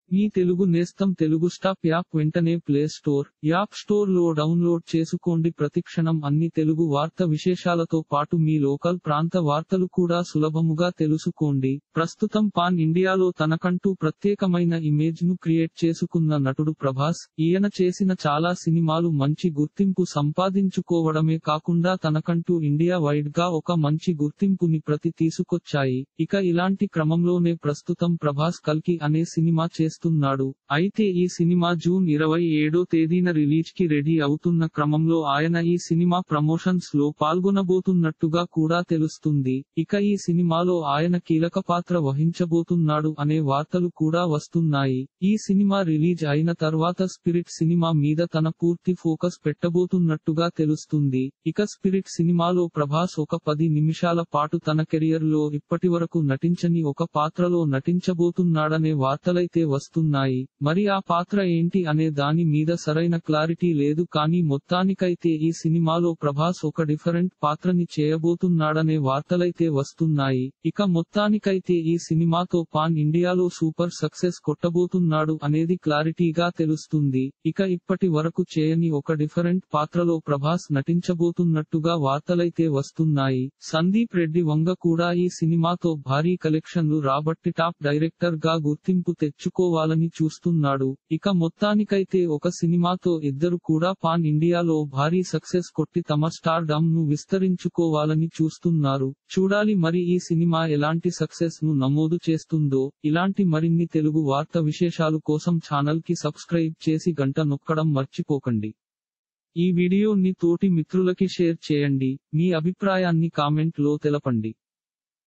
మీ తెలుగు నేస్తం Telugu stop app వెంటనే play store, app store లో డౌన్లోడ్ చేసుకోండి. ప్రతిక్షణం అన్ని తెలుగు వార్త విశేషాలతో పాటు మీ లోకల్ ప్రాంత వార్తలు కూడా సులభముగా తెలుసుకోండి. ప్రస్తుతం పాన్ ఇండియాలో తనకంటూ ప్రత్యేకమైన ఇమేజ్ ను క్రియేట్ చేసుకున్న నటుడు ప్రభాస్. ఈయన చేసిన చాలా సినిమాలు మంచి గుర్తింపు సంపాదించుకోవడమే కాకుండా తనకంటూ ఇండియా వైడ్ గా ఒక మంచి గుర్తింపుని తీసుకొచ్చాయి. ఇక ఇలాంటి క్రమంలోనే ప్రస్తుతం ప్రభాస్ కల్కి అనే సినిమా చేస్తున్నాడు. అయితే ఈ సినిమా జూన్ 27వ తేదీన రిలీజ్ కి రెడీ అవుతున్న క్రమంలో ఆయన ఈ సినిమా ప్రమోషన్స్ లో పాల్గొనబోతున్నట్టుగా కూడా తెలుస్తుంది. ఇక ఈ సినిమాలో ఆయన కీలక పాత్ర వహించబోతున్నాడు అనే వార్తలు కూడా వస్తున్నాయి. ఈ సినిమా రిలీజ్ అయిన తర్వాత స్పిరిట్ సినిమా మీద తన పూర్తి ఫోకస్ పెట్టబోతున్నట్టుగా తెలుస్తుంది. ఇక స్పిరిట్ సినిమాలో ప్రభాస్ ఒక 10 నిమిషాల పాటు తన కెరియర్ లో ఇప్పటివరకు నటించని ఒక పాత్రలో నటించబోతున్నాడనే వార్తలైతే వస్తున్నాయి. మరి ఆ పాత్ర ఏంటి అనే దాని మీద సరైన క్లారిటీ లేదు. కానీ మొత్తానికైతే ఈ సినిమాలో ప్రభాస్ ఒక డిఫరెంట్ పాత్రని చేయబోతున్నాడనే వార్తలైతే వస్తున్నాయి. ఇక మొత్తానికైతే ఈ సినిమాతో పాన్ ఇండియాలో సూపర్ సక్సెస్ కొట్టబోతున్నాడు అనేది క్లారిటీగా తెలుస్తుంది. ఇక ఇప్పటి వరకు చేయని ఒక డిఫరెంట్ పాత్రలో ప్రభాస్ నటించబోతున్నట్టుగా వార్తలైతే వస్తున్నాయి. సందీప్ రెడ్డి వంగ కూడా ఈ సినిమాతో భారీ కలెక్షన్లు రాబట్టి టాప్ డైరెక్టర్ గా గుర్తింపు తెచ్చుకోవాలని చూస్తున్నాడు. ఇక మొత్తానికైతే ఒక సినిమాతో ఇద్దరు కూడా పాన్ ఇండియాలో భారీ సక్సెస్ కొట్టి తమ స్టార్ డమ్ ను విస్తరించుకోవాలని చూస్తున్నారు. చూడాలి మరి ఈ సినిమా ఎలాంటి సక్సెస్ ను నమోదు చేస్తుందో. ఇలాంటి మరిన్ని తెలుగు వార్త విశేషాలు కోసం ఛానల్ కి సబ్స్క్రైబ్ చేసి గంట నొక్కడం మర్చిపోకండి. ఈ వీడియోని తోటి మిత్రులకి షేర్ చేయండి. మీ అభిప్రాయాన్ని కామెంట్ లో తెలపండి.